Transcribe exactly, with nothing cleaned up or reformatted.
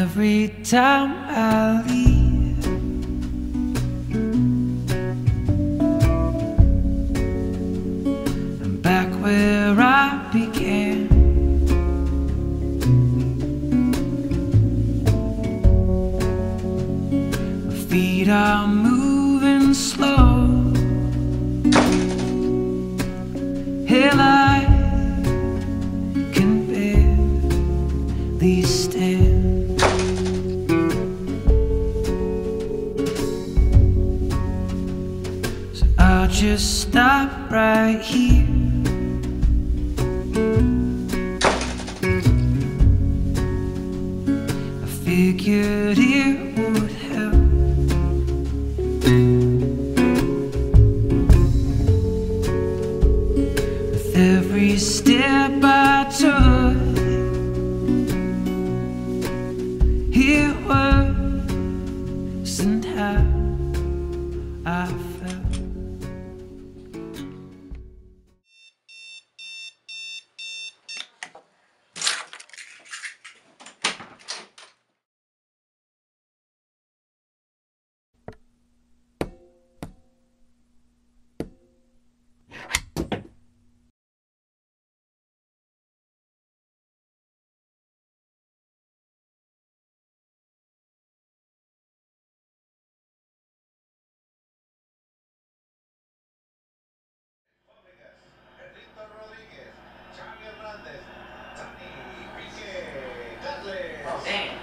every time I leave, I'm back where I began. My feet are moving slow. Hell, I can barely stand. So I'll just stop right here. I figured it would help. With every step I took, it wasn't how I felt. Víctor Rodríguez, Xavi Hernández, Dani, Piqué, Carles.